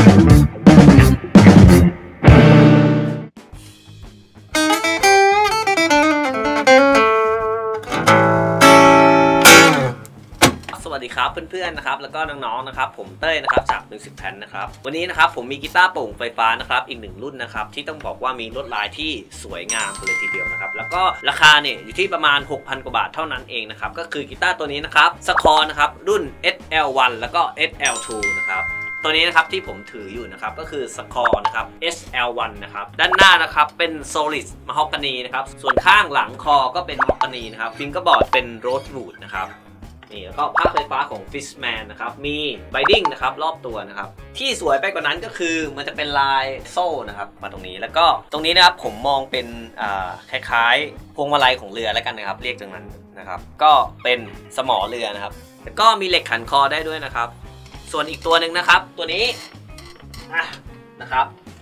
สวัสดีครับเพื่อนๆนะครับแล้วก็น้องๆนะครับผมเต้ยนะครับจากMusic Penนะครับวันนี้นะครับผมมีกีตาร์โปร่งไฟฟ้านะครับอีกหนึ่งรุ่นนะครับที่ต้องบอกว่ามีลวดลายที่สวยงามเลยทีเดียวนะครับแล้วก็ราคาเนี่ยอยู่ที่ประมาณ 6,000 กว่าบาทเท่านั้นเองนะครับก็คือกีตาร์ตัวนี้นะครับสคอร์นะครับรุ่น SL1 แล้วก็ SL2 นะครับตัวนี้นะครับที่ผมถืออยู่นะครับก็คือสคอร์นะครับ SL1 นะครับด้านหน้านะครับเป็น Solid Mahogany นะครับส่วนข้างหลังคอก็เป็น Mahogany นะครับฟิงเกอร์บอร์ดเป็น Rosewood นะครับนี่แล้วก็ผ้าไฟฟ้าของ Fishman นะครับมีไบดิ้งนะครับรอบตัวนะครับที่สวยไปกว่านั้นก็คือมันจะเป็นลายโซ่นะครับมาตรงนี้แล้วก็ตรงนี้นะครับผมมองเป็นคล้ายๆพวงมาลัยของเรือแล้วกันนะครับเรียกตรงนั้นนะครับก็เป็นสมอเรือนะครับแล้วก็มีเหล็กขันคอได้ด้วยนะครับส่วนอีกตัวหนึ่งนะครับตัวนี้นะครับ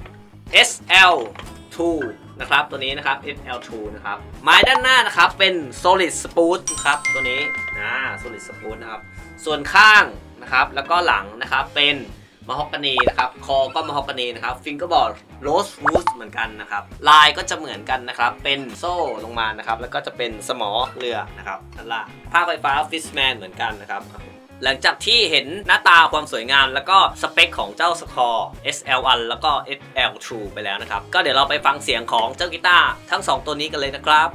SL2 นะครับตัวนี้นะครับ SL2 นะครับไม้ด้านหน้านะครับเป็น Solid Spoon ครับตัวนี้Solid Spoon นะครับส่วนข้างนะครับแล้วก็หลังนะครับเป็นมะฮอกกานีนะครับคอก็มะฮอกกานีนะครับฟิงเกอร์บอร์ดโรสวูดเหมือนกันนะครับลายก็จะเหมือนกันนะครับเป็นโซ่ลงมานะครับแล้วก็จะเป็นสมอเรือนะครับด้านล่างผ้าไฟฟ้า Fishman เหมือนกันนะครับหลังจากที่เห็นหน้าตาความสวยงามแล้วก็สเปคของเจ้าสคอร์ SL1 แล้วก็ SL2 ไปแล้วนะครับก็เดี๋ยวเราไปฟังเสียงของเจ้ากีตาร์ทั้ง2ตัวนี้กันเลยนะครับ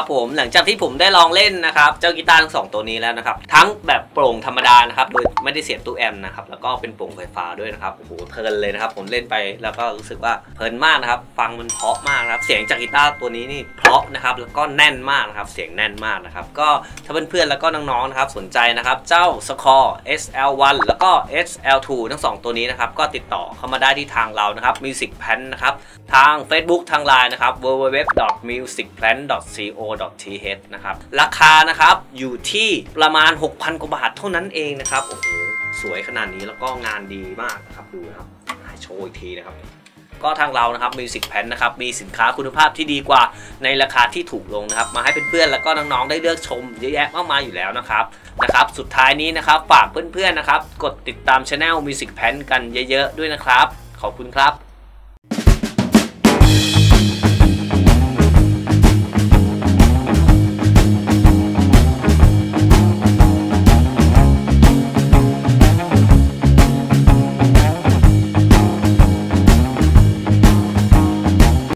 ผมหลังจากที่ผมได้ลองเล่นนะครับเจ้ากีตาร์ทั้ง2ตัวนี้แล้วนะครับทั้งแบบโปร่งธรรมดานะครับโดยไม่ได้เสียบตู้แอมป์นะครับแล้วก็เป็นโปร่งไฟฟ้าด้วยนะครับโอ้โหเพลินเลยนะครับผมเล่นไปแล้วก็รู้สึกว่าเพลินมากนะครับฟังมันเพราะมากนะครับเสียงจากกีตาร์ตัวนี้นี่เพราะนะครับแล้วก็แน่นมากนะครับเสียงแน่นมากนะครับก็ถ้าเพื่อนๆแล้วก็น้องๆนะครับสนใจนะครับเจ้า Score SL1 แล้วก็ SL2 ทั้ง2ตัวนี้นะครับก็ติดต่อเข้ามาได้ที่ทางเรานะครับ Music Plan นะครับทาง Facebook ทาง LINE นะครับ www.musicplan.co.th นะครับราคานะครับอยู่ที่ประมาณ 6,000 กว่าบาทเท่านั้นเองนะครับโอ้โหสวยขนาดนี้แล้วก็งานดีมากนะครับดูนะครับโชว์อีกทีนะครับก็ทางเรานะครับ Music Plan นะครับมีสินค้าคุณภาพที่ดีกว่าในราคาที่ถูกลงนะครับมาให้เพื่อนๆแล้วก็น้องๆได้เลือกชมเยอะแยะมากมายอยู่แล้วนะครับสุดท้ายนี้นะครับฝากเพื่อนๆนะครับกดติดตาม Channel Music Plan กันเยอะๆด้วยนะครับขอบคุณครับ